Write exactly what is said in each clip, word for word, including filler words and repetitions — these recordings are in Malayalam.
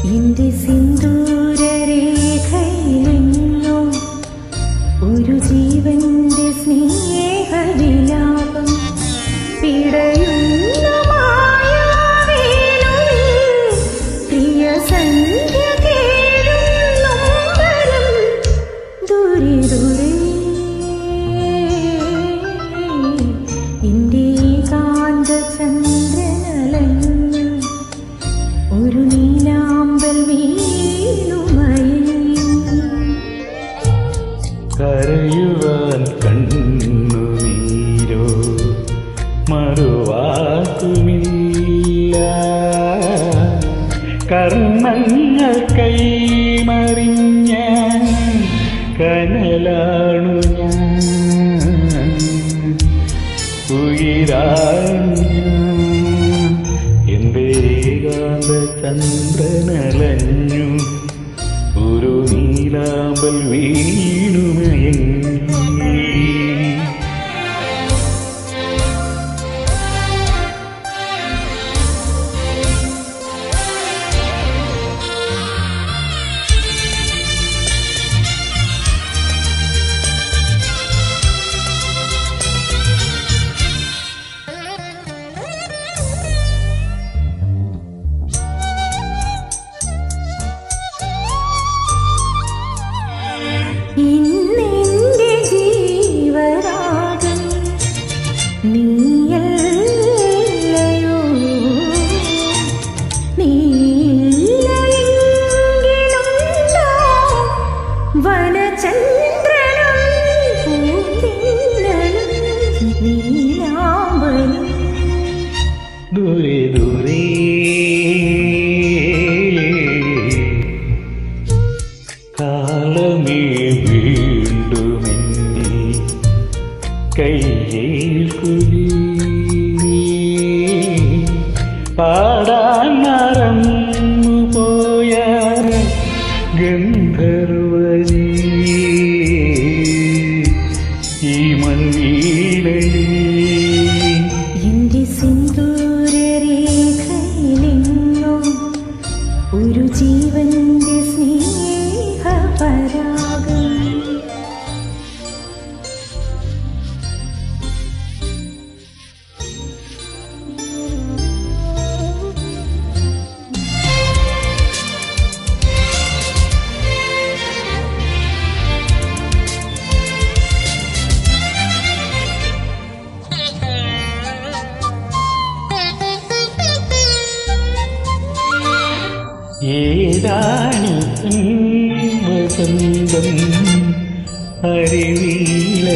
എന്റെ സിന്ദൂരരേഖയിലെങ്ങോ ഒരു ജീവന്റെ സ്നേഹവിലാപം പിടയുന്ന മായാവേണുവിൽ പ്രിയ സന്ധ്യ കേഴും നൊമ്പരം ദൂരെ ദൂരെ എന്റെ ഏകാന്ത ചന്ദ്രനലഞ്ഞു ഒരു നീലാമ്പൽ വീണുമയങ്ങി കരയുവാൻ കണ്ണുനീരോ മറുവാക്കുമില്ല കർമ്മങ്ങൾ കൈമറിഞ്ഞ കനലാണു ഞാൻ ഉയിരാണ് എന്റെ ഏകാന്ത ചന്ദ്രനലഞ്ഞു ഒരു നീലാമ്പൽ വീണുമയങ്ങി ഇന്നെന്റെ ജീവരാഗം നീയല്ലയോ നീയില്ലെങ്കിലുണ്ടോ വനചന്ദ്രനും പൂത്തിന്നലും നീലാമ്പലും ദൂരെ ദൂരെ കാലമേ വീണ്ടുമെന്നെ കയ്യേൽക്കുലി പാടാൻ മറന്നു പോയ ഗന്ധർവനീ ഈ മൺവീണയിൽ എന്റെ സിന്ദൂരരേഖയിലെങ്ങോ ഒരു ജീവന്റെ സ്നേഹപരാഗം ഏതാണി വസന്തം അറിവില്ല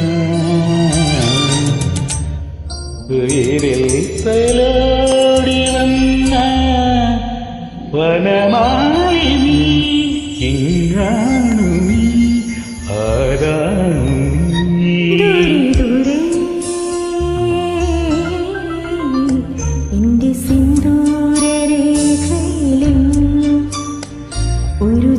ഉയരിൽ തലോടി വന്ന വനമായി നീ എങ്ങാണു നീ ആരാണു നീ ദൂരെ എന്റെ സിന്ദൂരരേഖയിലെങ്ങോ ഒരു